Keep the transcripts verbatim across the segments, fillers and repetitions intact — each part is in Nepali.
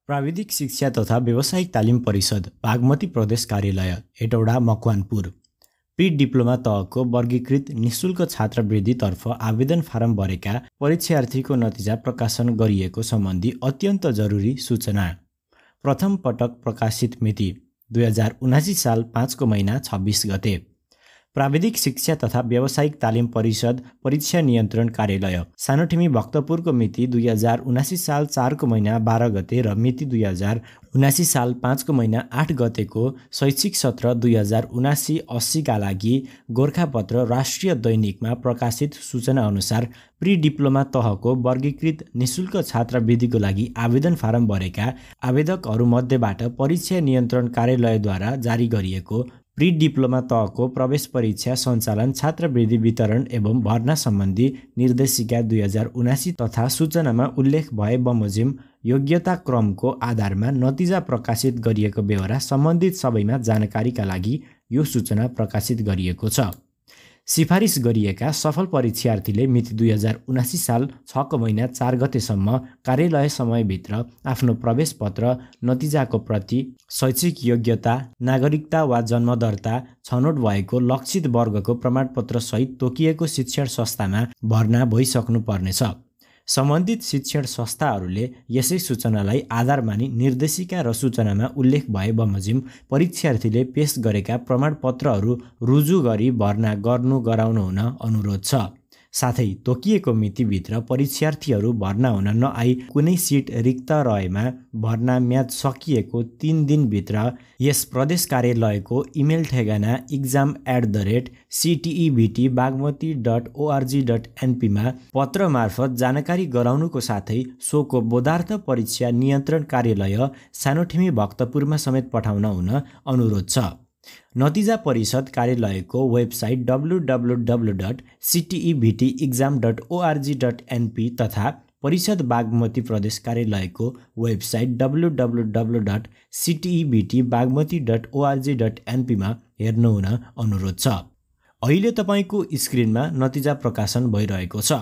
प्राविधिक शिक्षा तथा व्यावसायिक तालिम परिषद बागमती प्रदेश कार्यालय हेटौडा मकवानपुर प्री डिप्लोमा तहको वर्गीकृत निशुल्क छात्रवृत्तितर्फ आवेदन फारम भरेका परीक्षार्थीको नतिजा प्रकाशन गरिएको सम्बन्धी अत्यन्त जरुरी सूचना। प्रथम पटक प्रकाशित मिति दुई हजार उनासी साल पाँचको महिना छब्बिस गते। प्राविधिक शिक्षा तथा व्यावसायिक तालिम परिषद परीक्षा नियन्त्रण कार्यालय सानोठिमी भक्तपुरको मिति दुई हजार उनासी साल चारको महिना बाह्र गते र मिति दुई हजार उनासी साल पाँचको महिना आठ गतेको शैक्षिक सत्र दुई हजार उनासी अस्सीका लागि गोरखापत्र राष्ट्रिय दैनिकमा प्रकाशित सूचना अनुसार प्री डिप्लोमा तहको वर्गीकृत निशुल्क छात्रवृत्तिको लागि आवेदन फारम भरेका आवेदकहरूमध्येबाट परीक्षा नियन्त्रण कार्यालयद्वारा जारी गरिएको प्री डिप्लोमा तहको प्रवेश परीक्षा सञ्चालन छात्रवृत्ति वितरण एवं भर्ना सम्बन्धी निर्देशिका दुई हजार उनासी तथा सूचनामा उल्लेख भए बमोजिम योग्यता क्रमको आधारमा नतिजा प्रकाशित गरिएको बेहोरा सम्बन्धित सबैमा जानकारीका लागि यो सूचना प्रकाशित गरिएको छ। सिफारिस गरिएका सफल परीक्षार्थीले मिति दुई हजार उनासी साल छको महिना चार गतेसम्म कार्यालय समयभित्र आफ्नो प्रवेश पत्र, नतिजाको प्रति, शैक्षिक योग्यता, नागरिकता वा जन्म दर्ता, छनौट भएको लक्षित वर्गको प्रमाणपत्र सहित तोकिएको शिक्षण संस्थामा भर्ना भइसक्नु पर्नेछ। सम्बन्धित शिक्षण संस्थाहरूले यसै सूचनालाई आधार मानि निर्देशिका र सूचनामा उल्लेख भए बमोजिम परीक्षार्थीले पेश गरेका प्रमाणपत्रहरू रुजु गरी भर्ना गर्नु गराउनु हुन अनुरोध छ। साथै तोकिएको मितिभित्र परीक्षार्थीहरू भर्ना हुन नआई कुनै सिट रिक्त रहेमा भर्ना म्याद सकिएको तीन दिनभित्र यस प्रदेश कार्यालयको इमेल ठेगाना exam at the rate CTEVT Bagmati dot ORG dot एनपीमा पत्र मार्फत जानकारी गराउनुको साथै सोको बोधार्थ परीक्षा नियन्त्रण कार्यालय सानोठिमी भक्तपुरमा समेत पठाउन हुन अनुरोध छ। नतिजा परिषद कार्यालयको website W W W dot CTEVT exam dot ORG dot NP तथा परिषद बागमती प्रदेश कार्यालयको website W W W dot CTEVT Bagmati dot ORG dot एनपीमा हेर्नुहुन अनुरोध छ। अहिले तपाईको स्क्रिनमा नतिजा प्रकाशन भइरहेको छ।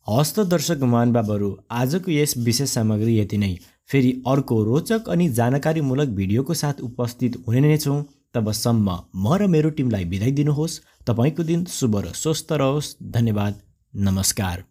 हस्त दर्शक महानुभावहरू, आजको यस विशेष सामग्री यति नै। फेरि अर्को रोचक अनि जानकारीमूलक भिडियोको साथ उपस्थित हुने नै छौँ। तबसम्म म र मेरो टिमलाई बिदाई दिनुहोस्। तपाईँको दिन शुभ र स्वस्थ रहोस्। धन्यवाद। नमस्कार।